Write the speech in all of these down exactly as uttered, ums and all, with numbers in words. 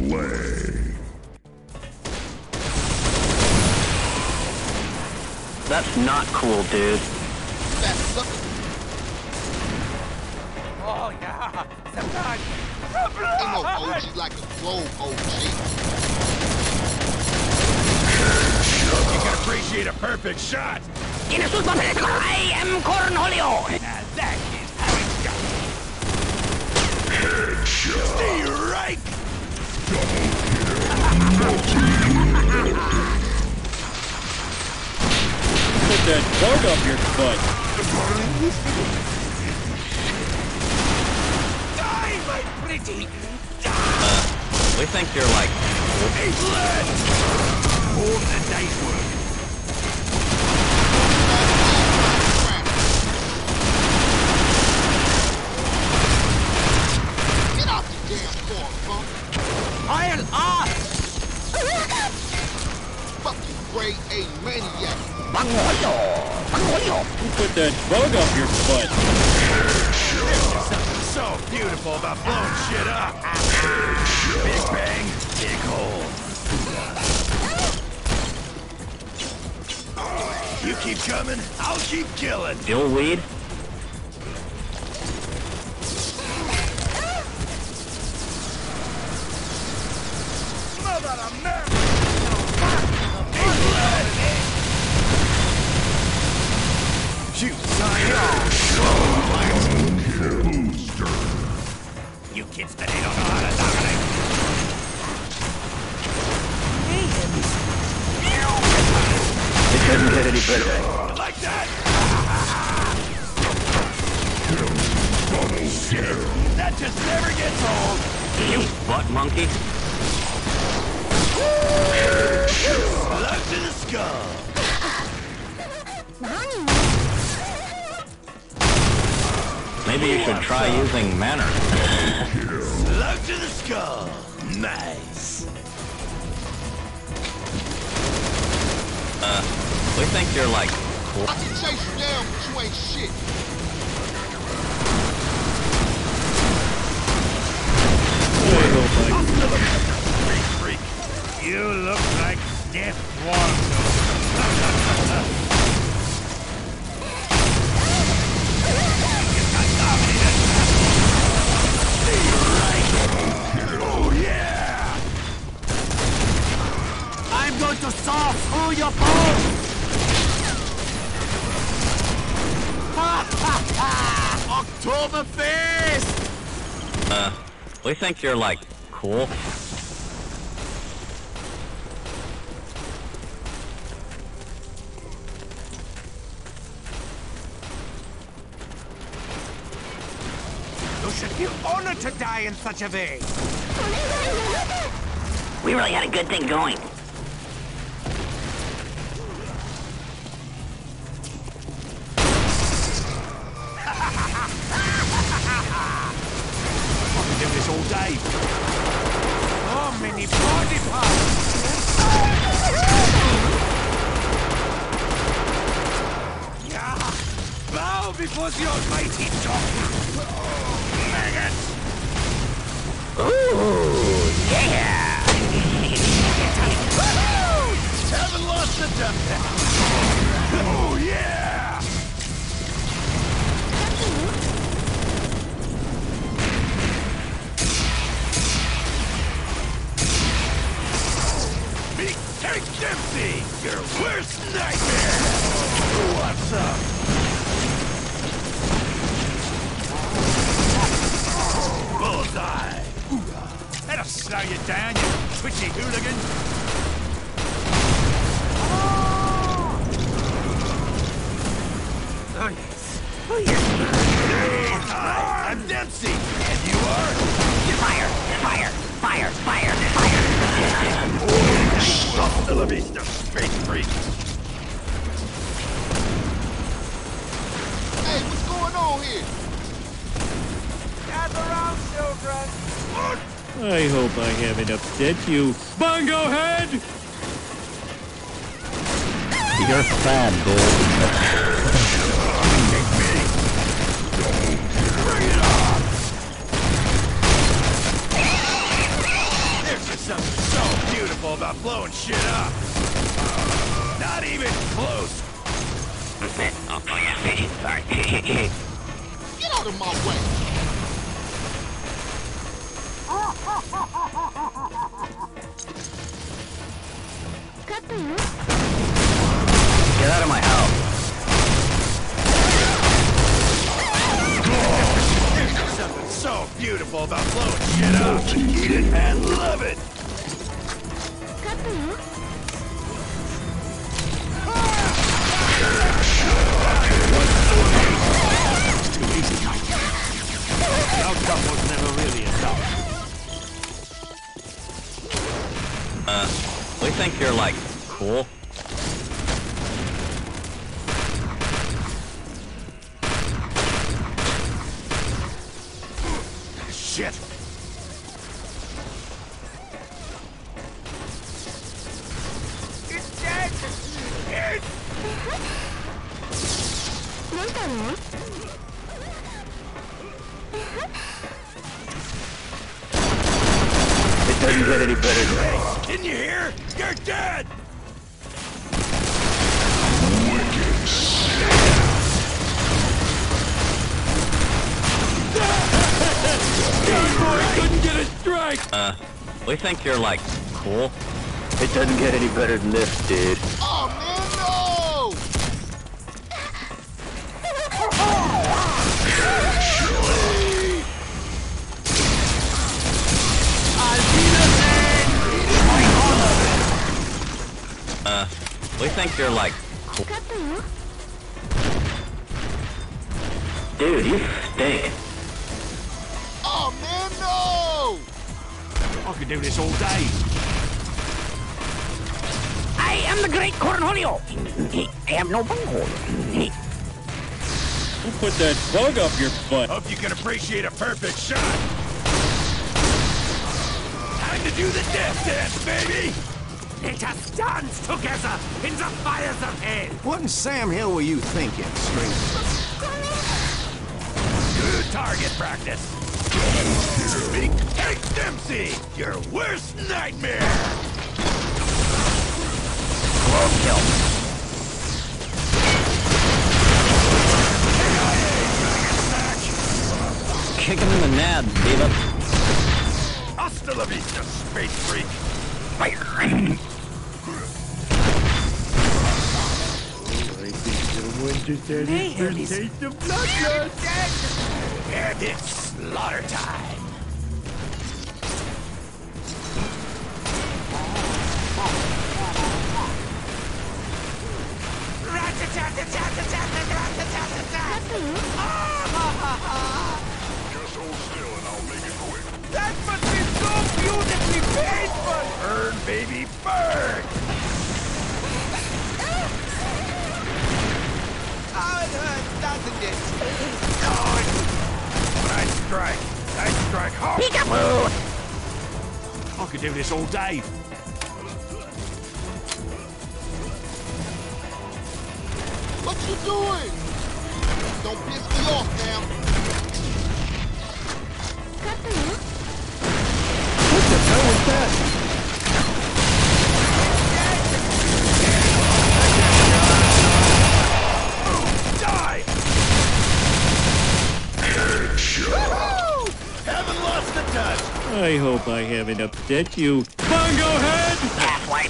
Play. That's not cool, dude. That sucker. Oh, yeah. The blood. The Ain't no blood. O G like a globe O G. You can appreciate a perfect shot. I am Cornholio. Now that is how it's done. Headshot. Stay right. Put that bug up your butt. Die, my pretty. Uh, we think you're like... Hey, lad. All the day's work. Get out the damn car, punk. I'll ask. Fucking grade A maniac. Put that bug up your butt. There's something so beautiful about blowing shit up. Big bang, big hole. You keep coming, I'll keep killing. Dill weed? Mother of man! Shoot, sign Booster. You kids today don't know how to dominate. It couldn't get any better. Like that? Double kill. That just never gets old. You butt monkey. Love to the skull. Maybe you should try using manner. Love to the skull. Nice. Uh, we think you're like... I can chase you down, but you ain't shit. Freak, freak. You look like Death Waldo. Oh yeah! I'm going to saw through your bones! Ha ha ha! Oktoberfest! Uh, we think you're like... cool. You should feel honored to die in such a way. We really had a good thing going. I can do this all day. So many body parts. Yeah. Bow before the almighty dog. Maggot. Ooh, yeah! Haven't lost the dump. Oh yeah. Meet Eric Dempsey, your worst nightmare! What's up? Bullseye! That'll slow you down, you twitchy hooligan! Oh yes! Oh yes! Hi, I'm Dempsey, and you are? Fire! Fire! Fire! Fire! Fire! Hasta la vista, space freak! Hey, what's going on here? Gather round, children! What? I hope I haven't upset you. Bongo head! You're fat, dude. Bring it on! There's the out of my way. Get out of my house. Something so beautiful about blowing shit up. Eat it and love it. Too easy. The outcome was never really in doubt. Uh, we think you're like cool. Shit. It's dead. It's... It doesn't get any better than Hey, didn't you hear? You're dead. Couldn't get a strike! Uh, we think you're like cool. It doesn't get any better than this, dude. Oh, man, no! Uh, we think you're like cool. Dude, you stink. Oh, man, no! I could do this all day. I am the great Cornholio. I have no bunghole. Who put that bug up your butt? Hope you can appreciate a perfect shot. Time to do the death dance, baby. Let us dance together in the fires of hell. What in Sam Hill were you thinking, stranger? Good target practice. Speak Hank Dempsey, your worst nightmare. Close kill. Kick him in the nads, Diva. Hasta la vista, space freak. Mayhem is taste of blood. And it's slaughter time. Just hold still and I'll make it quick. That must be so beautifully painful! Burn, baby, burn! Oh, it hurts, doesn't it? Nice strike. Nice strike hard. Peekaboo! I could do this all day. What you doing? Don't piss me off now. What the hell was that? Die! Woo! Haven't lost the touch. I hope I haven't upset you. Bongo head! Half-wipe.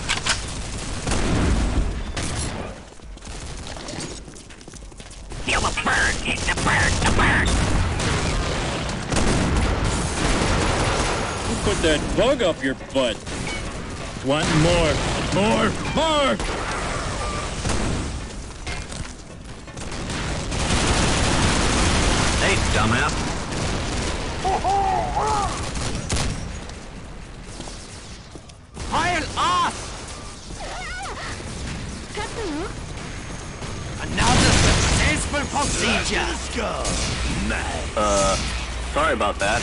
Feel the burn, it's the burn, the burn. Who put that bug up your butt? Want more? More? More! Hey, dumbass. Pile off! Another successful procedure. Skull. Nice. Uh, sorry about that.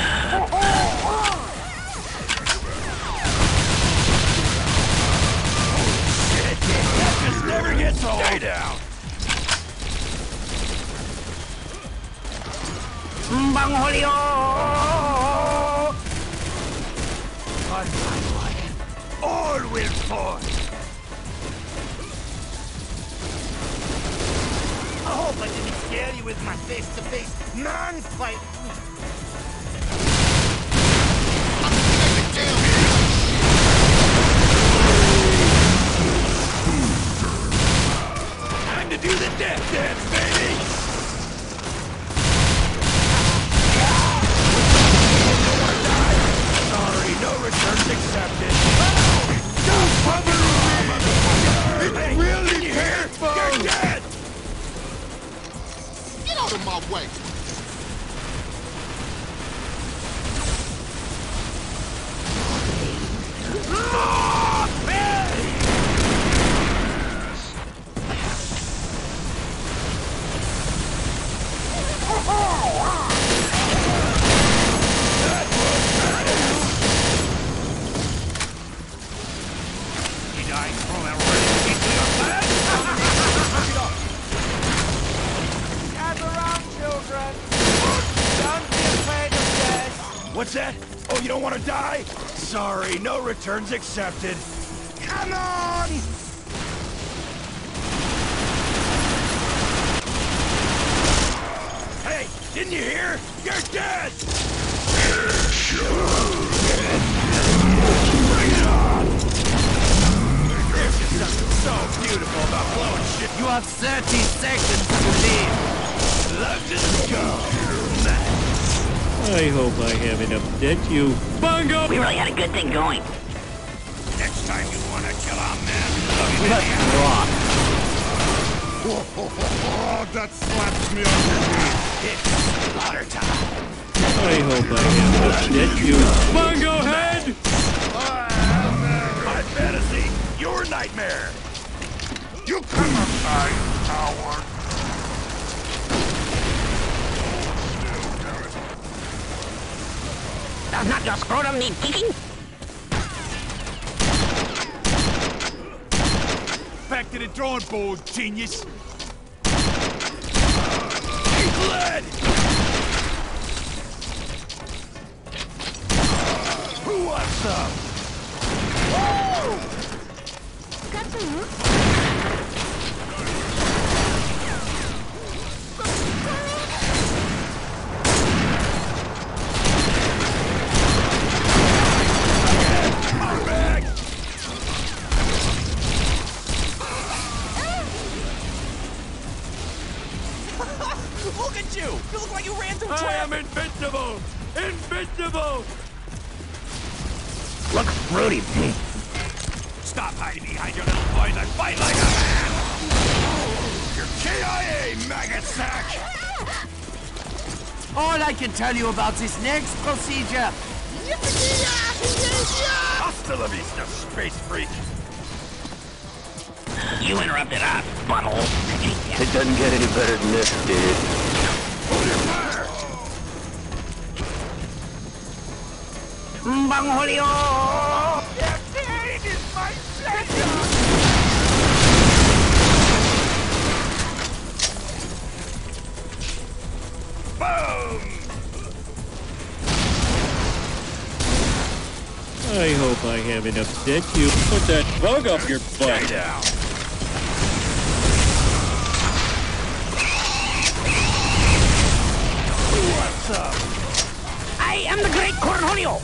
Shit, that just never gets old. Stay down. Bangholio! On my way. All will fall. I hope I didn't scare you with my face-to-face non-fight. Time to do the death dance, baby! Sorry, no returns accepted. Don't cover me, motherfucker! It's hey, really painful! You're dead! Get out of my way! What's that? Oh, you don't want to die? Sorry, no returns accepted. Come on! Hey, didn't you hear? You're dead! Bring it on! There's just something so beautiful about blowing shit. You have thirty seconds to leave. Love to go. I hope I haven't upset you. Bungo! We really had a good thing going. Next time you want to kill a man, Let's rock. Oh, that slaps me on the knee. it's slaughter time. I hope I haven't upset you. Bungo head! My fantasy, your nightmare. You come aside, coward. Does not your scrotum need kicking? Back to the drawing board, genius. He bled! Who wants some? Woo! Look at you! You look like you ran through I traffic! am invincible! Invincible! Looks fruity. Stop hiding behind your little boys and fight like a man! You're K I A, maggot sack! All I can tell you about this next procedure... Hasta la vista, space freak! You interrupted us, butthole. It doesn't get any better than this, dude. Hold your fire! Bang Julio! Your pain is my pleasure! Boom! I hope I haven't upset you. Put that bug up your Stay butt. down! What's up? I am the great Cornholio!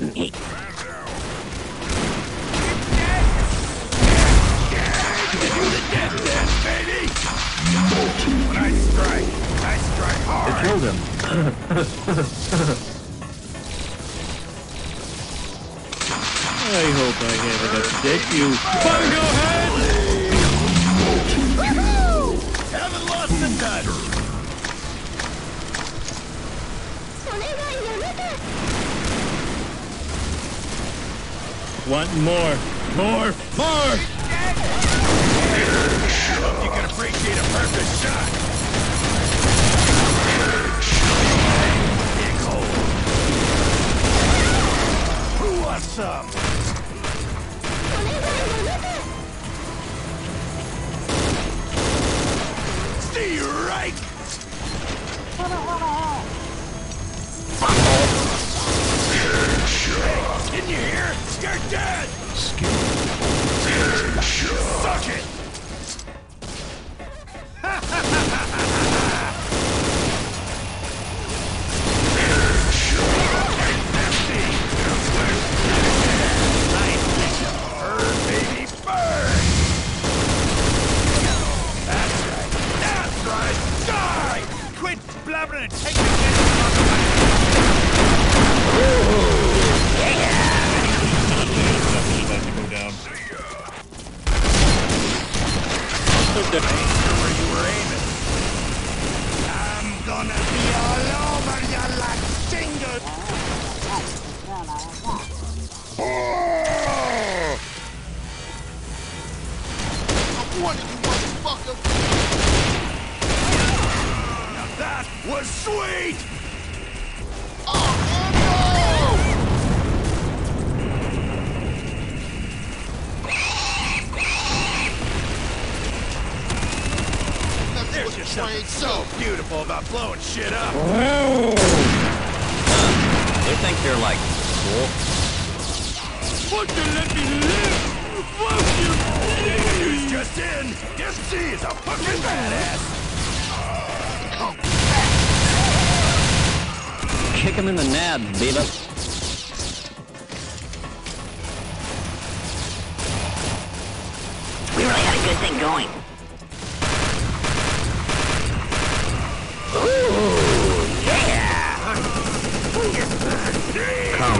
Do the death dance, baby! When I strike, I strike hard! It killed him. I hope I haven't upset you. Bungo head! Haven't lost the touch! Want more, more, more! You can appreciate a perfect shot! Big hole! Who wants some? Stay right! Hey, didn't you hear? You're dead! Suck it! I'm gonna take the kid. Put the Where you were aiming. I'm gonna be all over you like jingle. I warned you, motherfucker. Now that was sweet! Oh, man, no! That's There's what just trained something so. so beautiful about blowing shit up. They think you're like cool. Won't you let me live? Won't you please? News just in. Disc C is a fucking badass. Come Kick him in the nab, Beavis. We really had a good thing going. Come.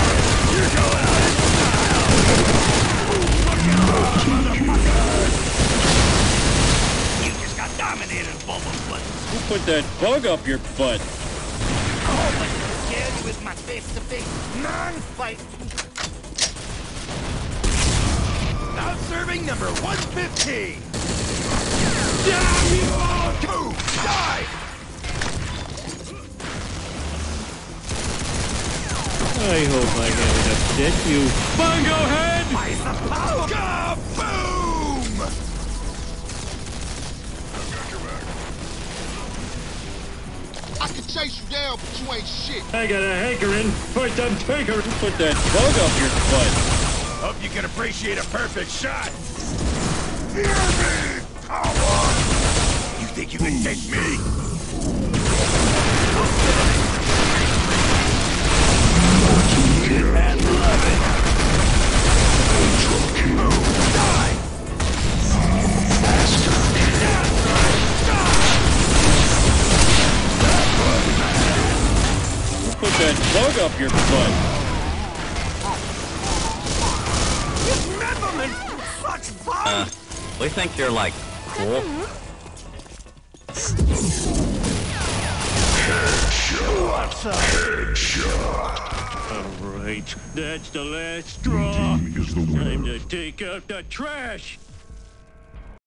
You just got dominated, Bumblefoot. Who put that bug up your butt? Oh, but you're scared with my face-to-face non-fight. Now serving number one fifteen. Damn you all! Boom! Die! I hope I haven't upset you. Bongo head! Kaboom! I can chase you down, but you ain't shit. I got a hankering for some taker. Who put that bug up your butt? Hope you can appreciate a perfect shot. Fear me, coward! You think you can take me? And love it. Die! Who put that bug up your butt? Dismemberment! Such fun! Uh, we think you're like cool. What's up? All right, that's the last straw. Team is the winner. Time to take out the trash.